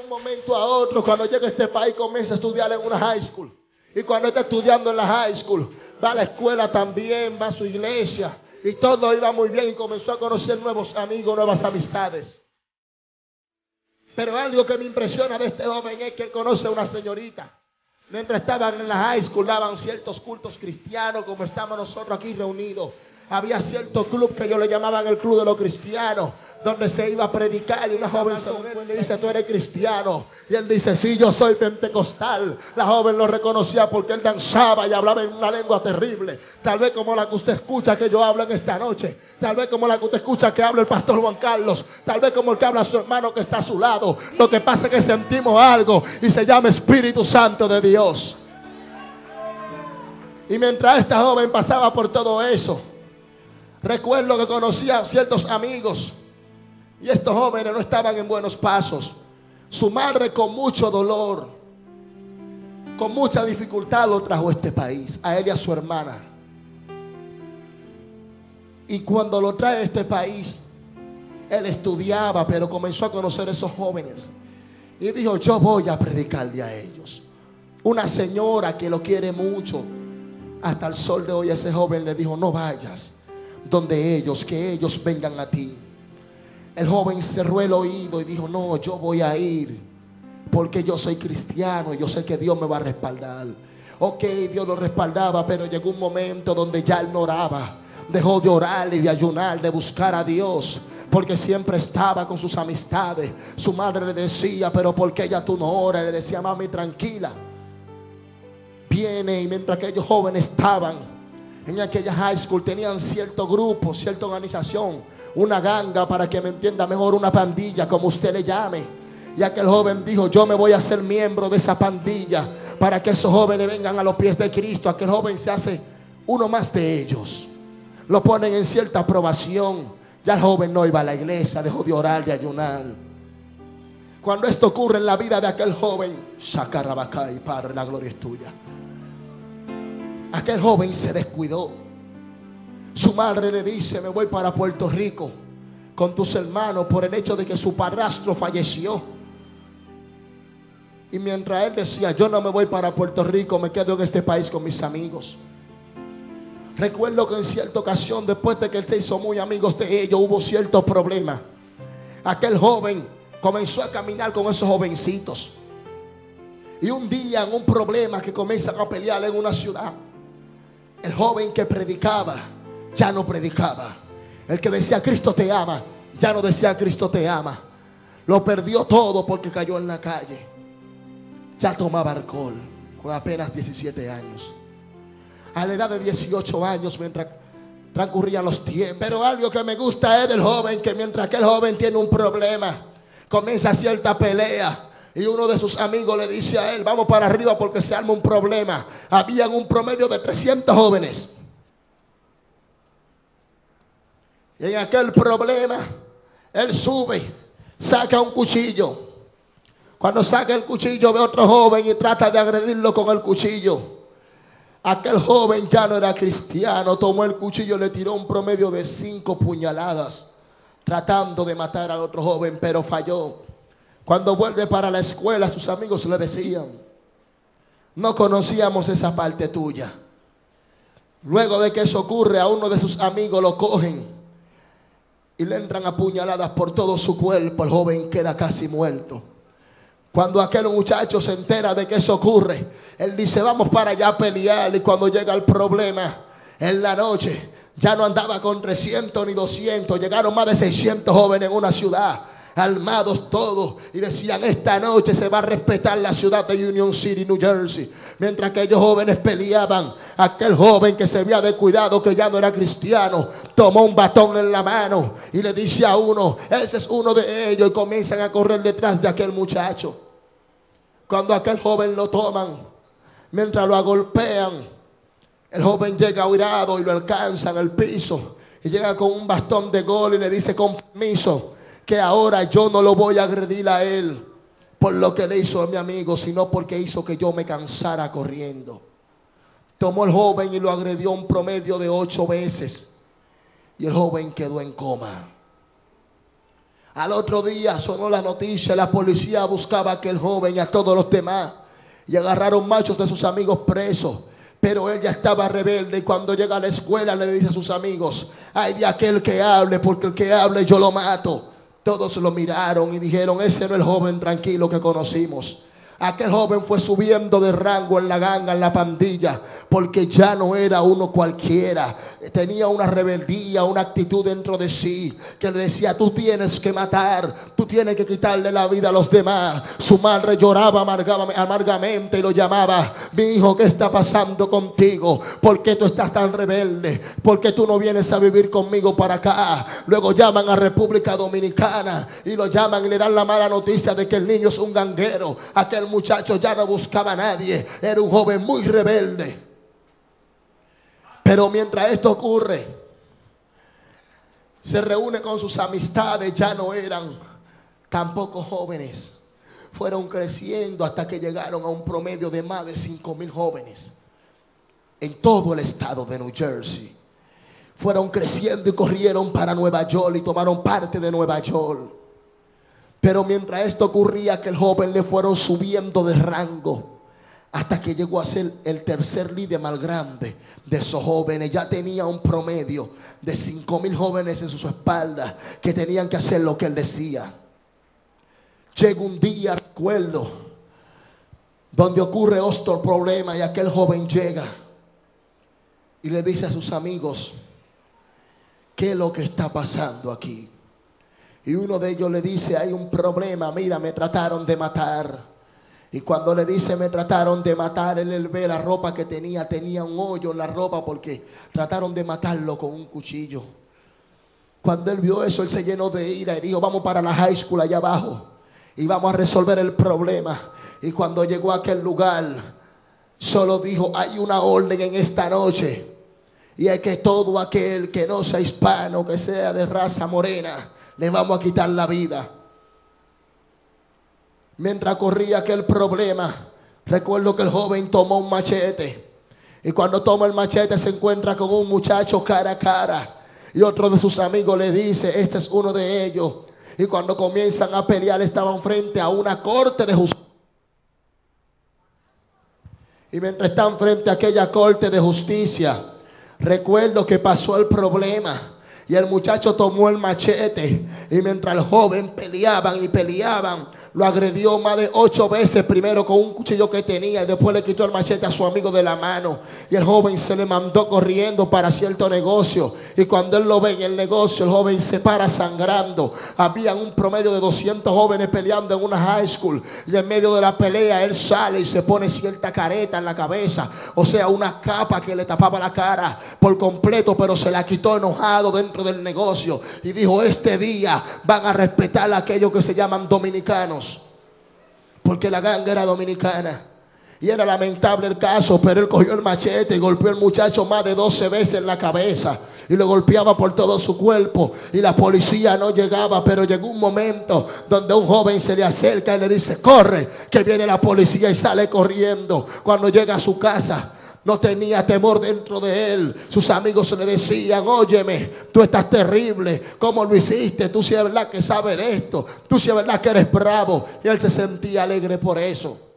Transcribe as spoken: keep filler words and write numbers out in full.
un momento a otro, cuando llega a este país, comienza a estudiar en una high school. Y cuando está estudiando en la high school, va a la escuela también, va a su iglesia. Y todo iba muy bien y comenzó a conocer nuevos amigos, nuevas amistades. Pero algo que me impresiona de este joven es que él conoce a una señorita. Mientras estaban en la high school, daban ciertos cultos cristianos, como estamos nosotros aquí reunidos. Había cierto club que ellos le llamaban el club de los cristianos, donde se iba a predicar, y una joven se le dice: tú eres cristiano. Y él dice: sí, yo soy pentecostal. La joven lo reconocía porque él danzaba y hablaba en una lengua terrible, tal vez como la que usted escucha que yo hablo en esta noche, tal vez como la que usted escucha que habla el pastor Juan Carlos, tal vez como el que habla su hermano que está a su lado. Lo que pasa es que sentimos algo y se llama Espíritu Santo de Dios. Y mientras esta joven pasaba por todo eso, recuerdo que conocía a ciertos amigos. Y estos jóvenes no estaban en buenos pasos. Su madre, con mucho dolor, con mucha dificultad, lo trajo a este país, a él y a su hermana. Y cuando lo trae a este país, él estudiaba, pero comenzó a conocer a esos jóvenes. Y dijo: yo voy a predicarle a ellos. Una señora que lo quiere mucho, hasta el sol de hoy ese joven le dijo: no vayas donde ellos, que ellos vengan a ti. El joven cerró el oído y dijo: no, yo voy a ir, porque yo soy cristiano y yo sé que Dios me va a respaldar. Ok, Dios lo respaldaba, pero llegó un momento donde ya él no oraba. Dejó de orar y de ayunar, de buscar a Dios, porque siempre estaba con sus amistades. Su madre le decía: pero ¿por qué ya tú no oras? Le decía: mami, tranquila. Viene, y mientras aquellos jóvenes estaban en aquella high school, tenían cierto grupo, cierta organización, una ganga, para que me entienda mejor, una pandilla, como usted le llame. Y aquel joven dijo: yo me voy a ser miembro de esa pandilla, para que esos jóvenes vengan a los pies de Cristo. Aquel joven se hace uno más de ellos. Lo ponen en cierta aprobación. Ya el joven no iba a la iglesia, dejó de orar, de ayunar. Cuando esto ocurre en la vida de aquel joven, Shakarabacay, Padre, la gloria es tuya. Aquel joven se descuidó. Su madre le dice: me voy para Puerto Rico con tus hermanos, por el hecho de que su padrastro falleció. Y mientras él decía: yo no me voy para Puerto Rico, me quedo en este país con mis amigos. Recuerdo que en cierta ocasión, después de que él se hizo muy amigos de ellos, hubo ciertos problemas. Aquel joven comenzó a caminar con esos jovencitos. Y un día, en un problema que comienzan a pelear en una ciudad, el joven que predicaba ya no predicaba. El que decía: Cristo te ama, ya no decía: Cristo te ama. Lo perdió todo porque cayó en la calle. Ya tomaba alcohol con apenas diecisiete años. A la edad de dieciocho años, mientras transcurrían los tiempos. Pero algo que me gusta es del joven, que mientras aquel joven tiene un problema, comienza cierta pelea. Y uno de sus amigos le dice a él: vamos para arriba porque se arma un problema. Habían un promedio de trescientos jóvenes. Y en aquel problema, él sube, saca un cuchillo. Cuando saca el cuchillo, ve a otro joven y trata de agredirlo con el cuchillo. Aquel joven ya no era cristiano. Tomó el cuchillo y le tiró un promedio de cinco puñaladas, tratando de matar al otro joven, pero falló. Cuando vuelve para la escuela, sus amigos le decían: no conocíamos esa parte tuya. Luego de que eso ocurre, a uno de sus amigos lo cogen y le entran a puñaladas por todo su cuerpo. El joven queda casi muerto. Cuando aquel muchacho se entera de que eso ocurre, él dice: vamos para allá a pelear. Y cuando llega el problema, en la noche, ya no andaba con trescientos ni doscientos. Llegaron más de seiscientos jóvenes en una ciudad, armados todos, y decían: esta noche se va a respetar la ciudad de Union City, New Jersey. Mientras aquellos jóvenes peleaban, aquel joven que se había descuidado, que ya no era cristiano, tomó un batón en la mano y le dice a uno: ese es uno de ellos. Y comienzan a correr detrás de aquel muchacho. Cuando aquel joven lo toman, mientras lo agolpean, el joven llega huirado y lo alcanza en el piso, y llega con un bastón de gol y le dice: con permiso, que ahora yo no lo voy a agredir a él por lo que le hizo a mi amigo, sino porque hizo que yo me cansara corriendo. Tomó el joven y lo agredió un promedio de ocho veces, y el joven quedó en coma. Al otro día sonó la noticia, la policía buscaba a aquel joven y a todos los demás. Y agarraron muchos de sus amigos presos. Pero él ya estaba rebelde y cuando llega a la escuela le dice a sus amigos: ay de aquel que hable, porque el que hable yo lo mato. Todos lo miraron y dijeron: ese no es el joven tranquilo que conocimos. Aquel joven fue subiendo de rango en la ganga, en la pandilla, porque ya no era uno cualquiera. Tenía una rebeldía, una actitud dentro de sí que le decía: tú tienes que matar, tú tienes que quitarle la vida a los demás. Su madre lloraba amargamente y lo llamaba: mi hijo, ¿qué está pasando contigo? ¿Por qué tú estás tan rebelde? ¿Por qué tú no vienes a vivir conmigo para acá? Luego llaman a República Dominicana y lo llaman y le dan la mala noticia de que el niño es un ganguero. Aquel muchacho ya no buscaba a nadie, era un joven muy rebelde. Pero mientras esto ocurre, se reúne con sus amistades. Ya no eran tampoco jóvenes, fueron creciendo hasta que llegaron a un promedio de más de cinco mil jóvenes en todo el estado de New Jersey. Fueron creciendo y corrieron para Nueva York y tomaron parte de Nueva York. Pero mientras esto ocurría, que el joven le fueron subiendo de rango hasta que llegó a ser el tercer líder más grande de esos jóvenes. Ya tenía un promedio de cinco mil jóvenes en sus espaldas que tenían que hacer lo que él decía. Llega un día, recuerdo, donde ocurre otro problema y aquel joven llega y le dice a sus amigos: ¿qué es lo que está pasando aquí? Y uno de ellos le dice: hay un problema, mira, me trataron de matar. Y cuando le dice me trataron de matar, él, él ve la ropa que tenía, tenía un hoyo en la ropa porque trataron de matarlo con un cuchillo. Cuando él vio eso, él se llenó de ira y dijo: vamos para la high school allá abajo y vamos a resolver el problema. Y cuando llegó a aquel lugar, solo dijo: hay una orden en esta noche, y es que todo aquel que no sea hispano, que sea de raza morena, le vamos a quitar la vida. Mientras corría aquel problema, recuerdo que el joven tomó un machete. Y cuando toma el machete se encuentra con un muchacho cara a cara. Y otro de sus amigos le dice: este es uno de ellos. Y cuando comienzan a pelear, estaban frente a una corte de justicia. Y mientras están frente a aquella corte de justicia, recuerdo que pasó el problema. Y el muchacho tomó el machete y mientras el joven peleaban y peleaban, lo agredió más de ocho veces, primero con un cuchillo que tenía y después le quitó el machete a su amigo de la mano. Y el joven se le mandó corriendo para cierto negocio. Y cuando él lo ve en el negocio, el joven se para sangrando. Había un promedio de doscientos jóvenes peleando en una high school. Y en medio de la pelea él sale y se pone cierta careta en la cabeza. O sea, una capa que le tapaba la cara por completo, pero se la quitó enojado dentro del negocio. Y dijo: este día van a respetar a aquellos que se llaman dominicanos. Porque la ganga era dominicana. Y era lamentable el caso, pero él cogió el machete y golpeó al muchacho más de doce veces en la cabeza. Y lo golpeaba por todo su cuerpo. Y la policía no llegaba, pero llegó un momento donde un joven se le acerca y le dice: corre, que viene la policía. Y sale corriendo. Cuando llega a su casa, no tenía temor dentro de él. Sus amigos le decían: óyeme, tú estás terrible, ¿cómo lo hiciste? Tú sí es verdad que sabes de esto, tú sí es verdad que eres bravo. Y él se sentía alegre por eso.